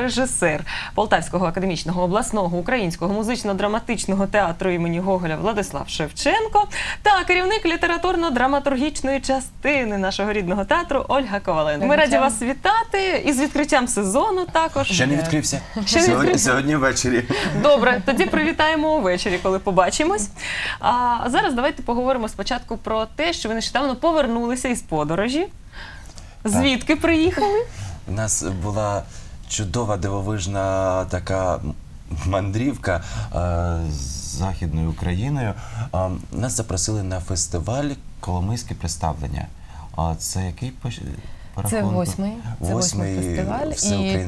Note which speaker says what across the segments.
Speaker 1: режисер Полтавського академічного обласного українського музично-драматичного театру імені Гоголя Владислав Шевченко та керівник літературно-драматургічної частини нашого рідного театру Ольга Коваленко. Ми раді вас вітати із відкриттям сезону також.
Speaker 2: Ще не відкрився. Сьогодні ввечері.
Speaker 1: Добре, тоді привітаємо увечері, коли побачимось. А зараз давайте поговоримо спочатку про те, що ви нещодавно повернулися із подорожі. Звідки приїхали?
Speaker 2: У нас була чудова, дивовижна така мандрівка з Західною Україною. Нас запросили на фестиваль «Коломийське представлення». Це який
Speaker 3: Це восьмий фестиваль, і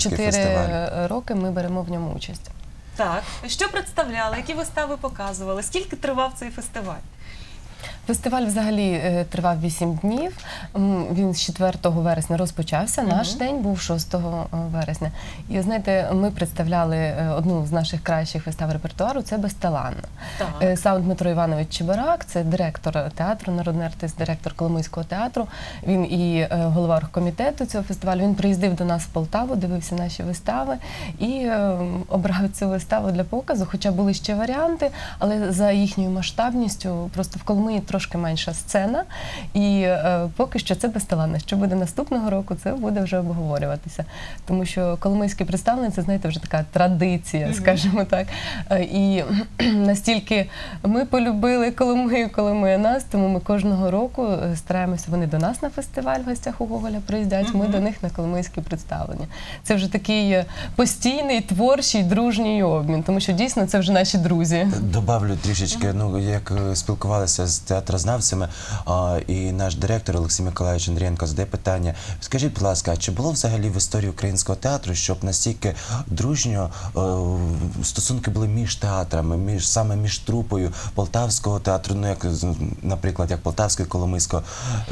Speaker 3: 4 роки ми беремо в ньому участь.
Speaker 1: Так, що представляли, які вистави показували, скільки тривав цей фестиваль?
Speaker 3: Фестиваль взагалі тривав 8 днів, він з 4 вересня розпочався, наш день був 6 вересня. І, знаєте, ми представляли одну з наших кращих вистав репертуару, це «Безталанна». Сам Дмитро Іванович Чебарак, це директор театру, народний артист, директор Коломийського театру, він і голова оргкомітету цього фестивалю, він приїздив до нас в Полтаву, дивився наші вистави і обрав цю виставу для показу, хоча були ще варіанти, але за їхньою масштабністю, просто в Коломиї трошки менша сцена, і поки що це «Безталанна». Що буде наступного року, це буде вже обговорюватися. Тому що коломийське представлення, це, знаєте, вже така традиція, скажімо так. І настільки ми полюбили Коломию, Коломия нас, тому ми кожного року стараємося, вони до нас на фестиваль в гостях у Гоголя приїздять, ми до них на коломийське представлення. Це вже такий постійний, творчий, дружній обмін, тому що дійсно це вже наші друзі.
Speaker 2: Добавлю трішечки, ну, як спілкувалися з театрознавцями, і наш директор Олексій Миколаївич Андрієнко задає питання. Скажіть, будь ласка, чи було взагалі в історії українського театру, щоб настільки дружньо стосунки були між театрами, саме між трупою Полтавського театру, ну, як, наприклад, як Полтавського і Коломийського?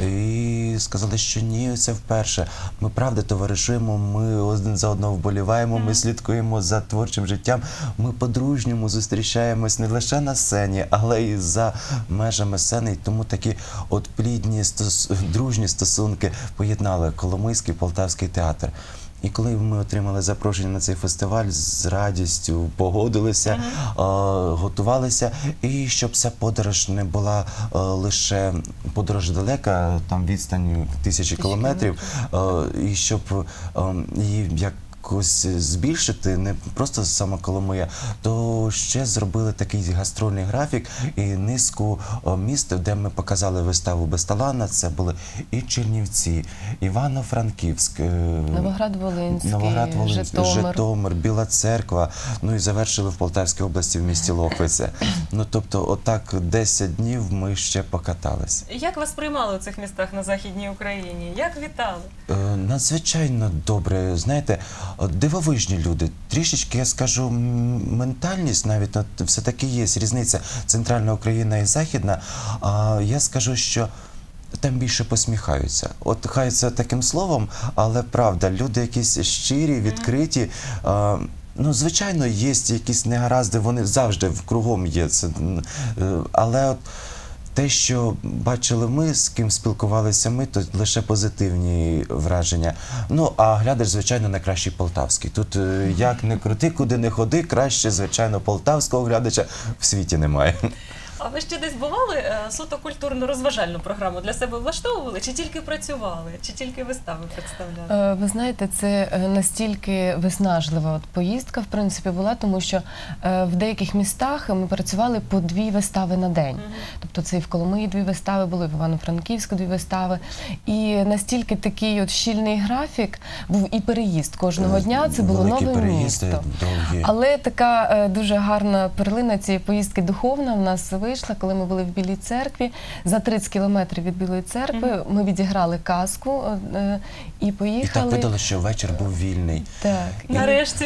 Speaker 2: І сказали, що ні, це вперше. Ми, правда, товаришуємо, ми один за одного вболіваємо, ми слідкуємо за творчим життям, ми по-дружньому зустрічаємось не лише на сцені, але і за межами сцени, і тому такі от плідні, дружні стосунки поєднали Коломийський і Полтавський театр. І коли ми отримали запрошення на цей фестиваль, з радістю погодилися, готувалися. І щоб ця подорож не була лише подорож далека, там відстань 1000 кілометрів, і щоб її якось збільшити, не просто сама Коломия, то ще зробили такий гастрольний графік і низку міст, де ми показали виставу «Безталанна». Це були і Чернівці, Івано-Франківськ,
Speaker 3: Новоград-Волинський,
Speaker 2: Житомир, Біла Церква, ну і завершили в Полтавській області в місті Лохвиця. Ну, тобто, отак 10 днів ми ще покаталися.
Speaker 1: Як вас приймали у цих містах на Західній Україні? Як вітали?
Speaker 2: Надзвичайно добре. Знаєте, дивовижні люди. Трішечки, я скажу, ментальність навіть, все-таки є різниця центральна Україна і західна. Я скажу, що там більше посміхаються. От хай це таким словом, але правда, люди якісь щирі, відкриті. Ну, звичайно, є якісь негаразди, вони завжди кругом є. Але от те, що бачили ми, з ким спілкувалися ми, то лише позитивні враження. Ну, а глядач, звичайно, найкращий полтавський. Тут як не крути, куди не ходи, краще, звичайно, полтавського глядача в світі немає.
Speaker 1: А ви ще десь бували, суто культурно-розважальну програму для себе влаштовували? Чи тільки працювали? Чи тільки вистави представляли?
Speaker 3: Ви знаєте, це настільки виснажлива поїздка, в принципі, була, тому що в деяких містах ми працювали по 2 вистави на день. Тобто це і в Коломиї 2 вистави були, в Івано-Франківську 2 вистави. І настільки такий от щільний графік, був і переїзд кожного дня, це було нове місто. Але така дуже гарна перлина цієї поїздки духовна в нас вийшла, коли ми були в Білій Церкві. За 30 кілометрів від Білої Церкви ми відіграли казку і поїхали.
Speaker 2: І так видало, що вечір був вільний.
Speaker 3: Так.
Speaker 1: Нарешті.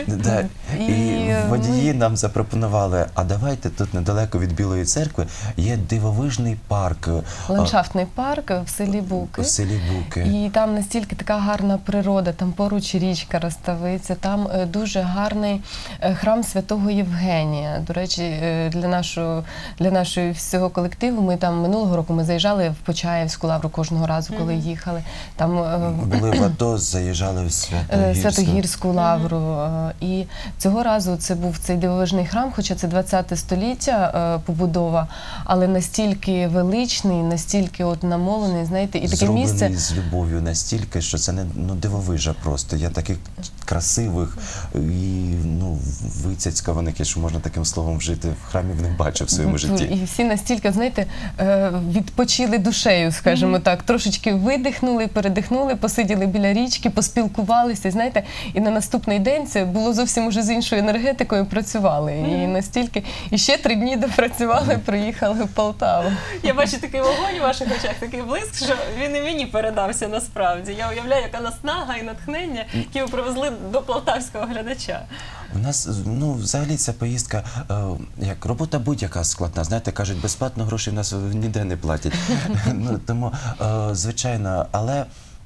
Speaker 2: І водії нам запропонували, а давайте тут недалеко від Білої Церкви є дивовижний парк.
Speaker 3: Ландшафтний парк в селі Буки.
Speaker 2: В селі Буки.
Speaker 3: І там настільки така гарна природа, там поруч річка Роставиця, там дуже гарний храм Святого Євгенія. До речі, для нашої нашої всього колективу. Ми там минулого року ми заїжджали в Почаївську лавру кожного разу, коли їхали. Там
Speaker 2: Були в АТО, заїжджали в
Speaker 3: Святогірську лавру. І цього разу це був цей дивовижний храм, хоча це 20 століття побудова, але настільки величний, настільки от намолений, знаєте, і таке
Speaker 2: зроблений
Speaker 3: місце.
Speaker 2: з любов'ю настільки, що це не дивовижа просто. Я таких красивих і вицяцькованих, що можна таким словом вжити, в храмі не бачив в своєму житті.
Speaker 3: І всі настільки, знаєте, відпочили душею, скажімо так, трошечки видихнули, передихнули, посиділи біля річки, поспілкувалися, знаєте, і на наступний день це було зовсім уже з іншою енергетикою працювали. І настільки, і ще 3 дні допрацювали, приїхали в Полтаву.
Speaker 1: Я бачу такий вогонь у ваших очах, такий блиск, що він і мені передався насправді. Я уявляю, яка наснага і натхнення, які ви привезли до полтавського глядача.
Speaker 2: У нас, взагалі ця поїздка, як робота будь-яка складна. Знаєте, кажуть, безплатно гроші в нас ніде не платять. Тому, звичайно, але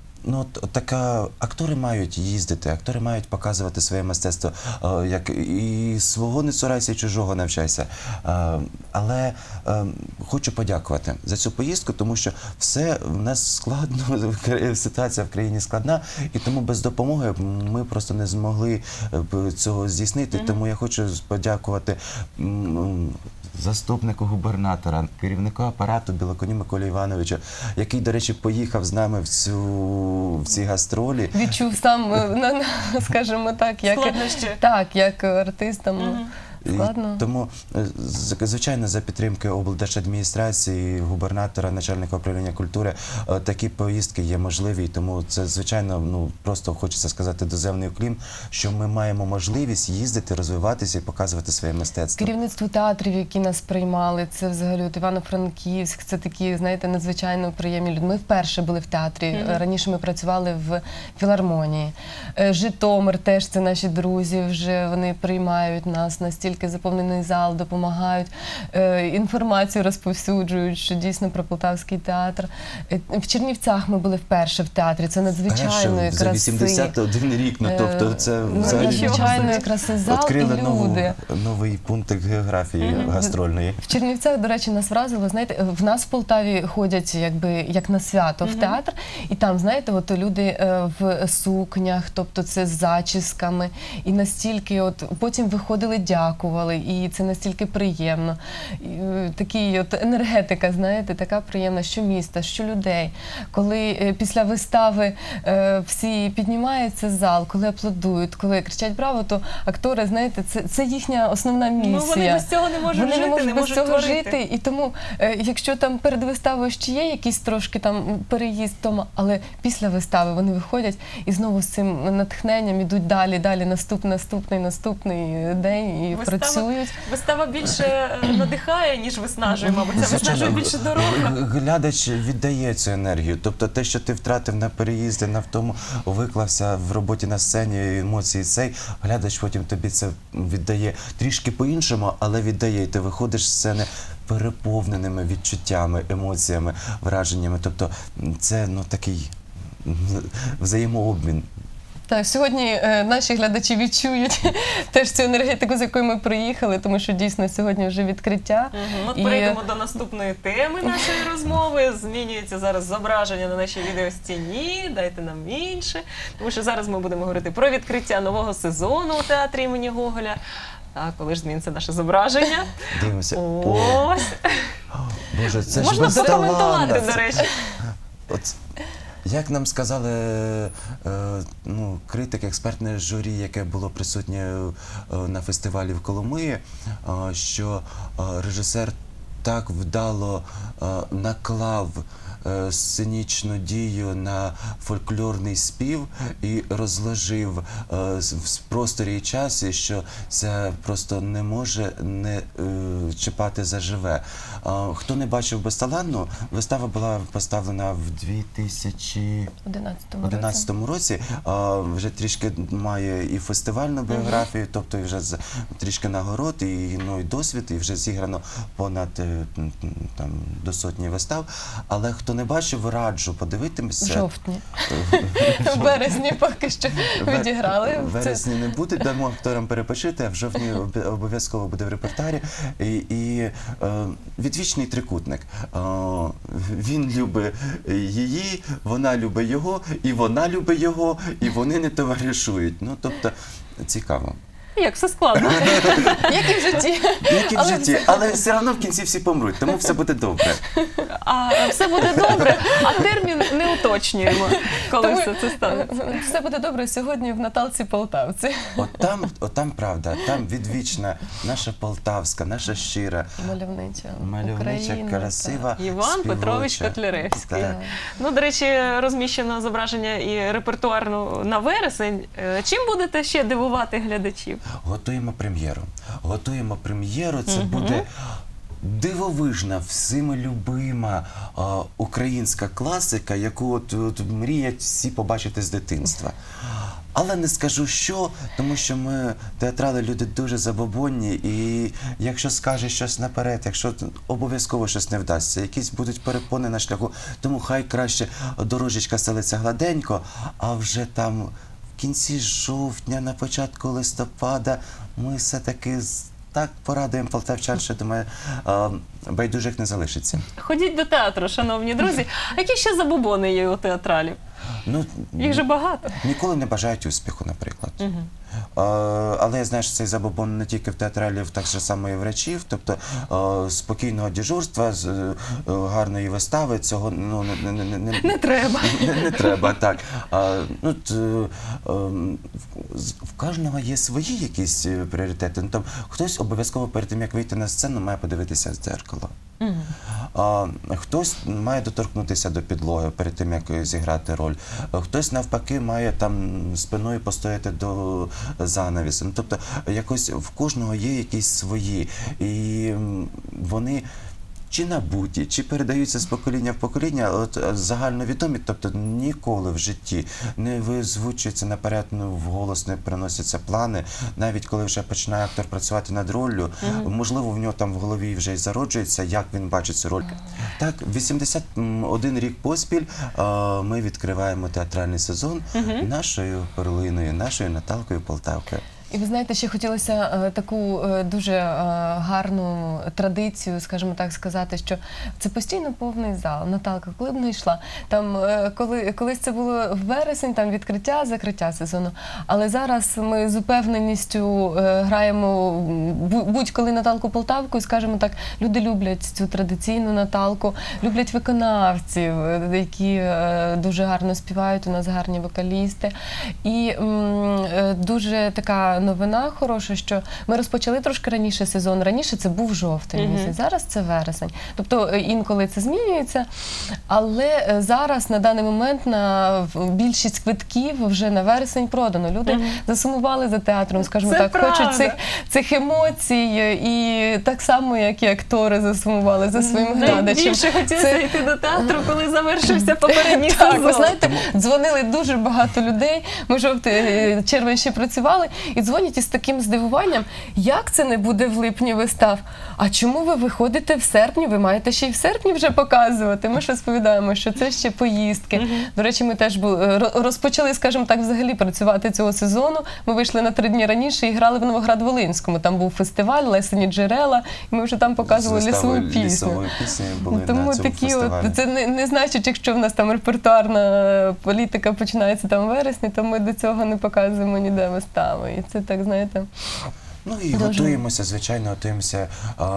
Speaker 2: актори мають їздити, актори мають показувати своє мистецтво, як і свого не цурайся, і чужого навчайся. Але хочу подякувати за цю поїздку, тому що все в нас складно, ситуація в країні складна, і тому без допомоги ми просто не змогли цього здійснити. Тому я хочу подякувати заступнику губернатора, керівнику апарату Білоконю Миколі Івановичу, який, до речі, поїхав з нами в ці гастролі.
Speaker 3: Відчув сам, скажімо так, як артистам. Складно.
Speaker 2: Тому, звичайно, за підтримки облдержадміністрації, губернатора, начальника управління культури, такі поїздки є можливі. І тому це, звичайно, просто хочеться сказати доземний уклін, що ми маємо можливість їздити, розвиватися і показувати своє мистецтво.
Speaker 3: Керівництво театрів, які нас приймали, це взагалі от Івано-Франківськ, це такі, знаєте, надзвичайно приємні люди. Ми вперше були в театрі, раніше ми працювали в філармонії. Житомир теж, це наші друзі, вже вони приймають нас настільки заповнений зал, допомагають, інформацію розповсюджують, що дійсно про Полтавський театр. В Чернівцях ми були вперше в театрі, це надзвичайної краси.
Speaker 2: За 81 рік, тобто це взагалі
Speaker 3: надзвичайної краси зал і люди.
Speaker 2: Новий пункт географії гастрольної.
Speaker 3: В Чернівцях, до речі, нас вразило, знаєте, в нас в Полтаві ходять як на свято в театр, і там, знаєте, от люди в сукнях, тобто це з зачісками, і настільки, от потім виходили, дякували, і це настільки приємно. Такі от енергетика, знаєте, така приємна, що міста, що людей. Коли після вистави всі піднімаються з зал, коли аплодують, коли кричать «Браво!», то актори, знаєте, це їхня основна місія.
Speaker 1: Вони без цього не можуть жити, не можуть творити.
Speaker 3: І тому, якщо там перед виставою ще є якийсь трошки там переїзд вдома, але після вистави вони виходять і знову з цим натхненням ідуть далі, наступний день і працюють.
Speaker 1: Вистава більше надихає, ніж виснажує, мабуть. Це виснажує більше дорога.
Speaker 2: Глядачі віддає цю енергію. Тобто те, що ти втратив на переїзді, на тому виклався в роботі на сцені, емоції цей, глядач потім тобі це віддає трішки по-іншому, але віддає. І ти виходиш з сцени переповненими відчуттями, емоціями, враженнями. Тобто це такий взаємообмін.
Speaker 3: Так, сьогодні наші глядачі відчують теж цю енергетику, з якою ми приїхали, тому що дійсно сьогодні вже відкриття.
Speaker 1: От перейдемо до наступної теми нашої розмови. Змінюється зараз зображення на нашій відеостіні, дайте нам інше. Тому що зараз ми будемо говорити про відкриття нового сезону у театрі імені Гоголя. А коли ж зміниться наше зображення?
Speaker 2: Дивимося.
Speaker 1: Ось.
Speaker 2: Боже, це ж
Speaker 1: можна прокоментувати, до речі.
Speaker 2: Як нам сказали критики, експертне журі, яке було присутнє на фестивалі в Коломиї, що режисер так вдало наклав сценічну дію на фольклорний спів і розложив в просторі і часі, що це просто не може не чіпати заживе. Хто не бачив «Безталанну», вистава була поставлена в 2011 році. Вже трішки має і фестивальну біографію, тобто вже трішки нагород, і досвід, і вже зіграно понад до 100 вистав. Але хто не бачив, раджу
Speaker 3: В
Speaker 2: подивитися.
Speaker 3: жовтні. В березні поки що відіграли.
Speaker 2: В вересні не буде, дамо акторам перепочити, а в жовтні обов'язково буде в репертуарі. І відвічний трикутник. Він любить її, вона любить його, і вона любить його, і вони не товаришують. Ну, тобто, цікаво.
Speaker 1: Як все складно.
Speaker 3: Як і в житті.
Speaker 2: Як і в житті, але все одно в кінці всі помруть, тому все буде добре.
Speaker 1: А все буде добре, а термін не уточнюємо, коли все це станеться.
Speaker 3: Все буде добре сьогодні в Наталці Полтавці.
Speaker 2: От там правда, там відвічна наша полтавська, наша щира,
Speaker 3: Мальовнича
Speaker 2: мальовнича, красива,
Speaker 1: Іван Петрович
Speaker 2: співоча.
Speaker 1: Котляревський.
Speaker 2: Так.
Speaker 1: Ну, до речі, розміщено зображення і репертуарну на вересень. Чим будете ще дивувати глядачів?
Speaker 2: Готуємо прем'єру. Готуємо прем'єру. Це буде дивовижна, всіми любима українська класика, яку от мріють всі побачити з дитинства. Але не скажу що, тому що ми, театрали, люди дуже забобонні, і якщо скажеш щось наперед, якщо обов'язково щось не вдасться, якісь будуть перепони на шляху, тому хай краще дорожечка стелиться гладенько, а вже там в кінці жовтня, на початку листопада ми все-таки так порадуємо полтавчан, що, думаю, байдужих не залишиться.
Speaker 1: Ходіть до театру, шановні друзі. А які ще забобони є у театралів?
Speaker 2: Ну,
Speaker 1: Їх же багато.
Speaker 2: ніколи не бажають успіху, наприклад. Але я знаю, що цей забобон не тільки в театралів, так же само і в речів. Тобто спокійного дежурства, гарної вистави, цього
Speaker 1: Не треба.
Speaker 2: Не треба, так. В кожного є свої якісь пріоритети. Ну, там, хтось обов'язково перед тим, як вийти на сцену, має подивитися в дзеркало. Хтось має доторкнутися до підлоги перед тим, як зіграти роль. Хтось, навпаки, має там спиною постояти до занавісу. Ну, тобто, якось в кожного є якісь свої. І вони чи набуті, чи передаються з покоління в покоління, от загальновідомі, тобто ніколи в житті не визвучується наперед, вголос не приносяться плани, навіть коли вже починає актор працювати над роллю, можливо, в нього там в голові вже й зароджується, як він бачить цю роль. Так, 81 рік поспіль ми відкриваємо театральний сезон нашою перлиною, нашою Наталкою Полтавкою.
Speaker 3: І ви знаєте, ще хотілося таку дуже гарну традицію, скажімо так, сказати, що це постійно повний зал. Наталка, коли б не йшла, там, колись це було в вересень, там відкриття, закриття сезону, але зараз ми з упевненістю граємо будь-коли Наталку Полтавку, і, скажімо так, люди люблять цю традиційну Наталку, люблять виконавців, які дуже гарно співають, у нас гарні вокалісти. І дуже така новина хороша, що ми розпочали трошки раніше сезон. Раніше це був жовтень місяць, зараз це вересень. Тобто інколи це змінюється, але зараз на даний момент на більшість квитків вже на вересень продано. Люди засумували за театром, скажімо
Speaker 1: це
Speaker 3: так,
Speaker 1: правда.
Speaker 3: хочуть цих емоцій, і так само, як і актори засумували за своїм глядачем.
Speaker 1: Найбільше хотілося йти до театру, коли завершився попередній
Speaker 3: Так,
Speaker 1: сезон.
Speaker 3: ви знаєте, дзвонили дуже багато людей, ми жовтий-червень ще працювали, і дзвонять із таким здивуванням, як це не буде в липні вистав? А чому ви виходите в серпні? Ви маєте ще й в серпні вже показувати. Ми ж розповідаємо, що це ще поїздки. До речі, ми теж розпочали, скажімо так, взагалі працювати цього сезону. Ми вийшли на 3 дні раніше і грали в Новоград-Волинському. Там був фестиваль «Лесені джерела», і ми вже там показували лісову пісню. Тому такі от, це не значить, якщо в нас там репертуарна політика починається там у вересні, то ми до цього не показуємо ніде вистави. І це так, знаєте.
Speaker 2: Ну і готуємося, звичайно, готуємося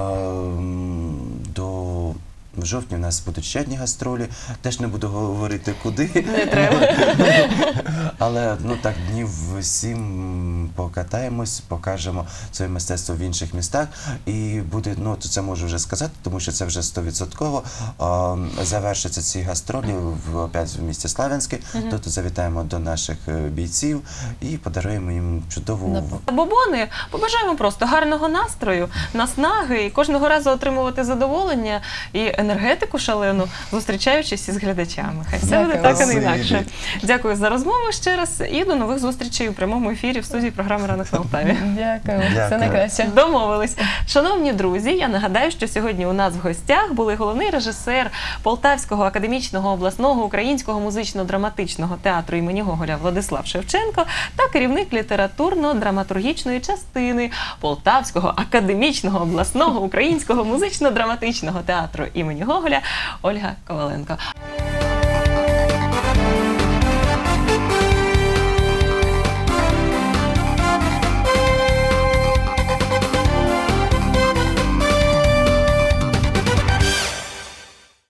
Speaker 2: до... В жовтні у нас будуть ще одні гастролі, теж не буду говорити куди.
Speaker 1: Не треба.
Speaker 2: Але, ну так, днів 7 покатаємось, покажемо своє мистецтво в інших містах. І буде, ну, це можу вже сказати, тому що це вже 100%. Завершаться ці гастролі опять в місті Славянське. Тут завітаємо до наших бійців і подаруємо їм чудову...
Speaker 1: Бобони, побажаємо просто гарного настрою, наснаги і кожного разу отримувати задоволення і енергетику шалену, зустрічаючись із глядачами. Хай все буде
Speaker 3: Дякую.
Speaker 1: так, а не
Speaker 2: Спасибі.
Speaker 1: інакше. Дякую за розмову ще раз і до нових зустрічей у прямому ефірі в студії програми «Ранок на Алтаві».
Speaker 3: Дякую. Все
Speaker 2: Дякую.
Speaker 3: найкраще.
Speaker 1: Домовились. Шановні друзі, я нагадаю, що сьогодні у нас в гостях були головний режисер Полтавського академічного обласного українського музично-драматичного театру імені Гоголя Владислав Шевченко та керівник літературно-драматургічної частини Полтавського академічного обласного українського музично-драматичного театру імені Гоголя Ольга Коваленко.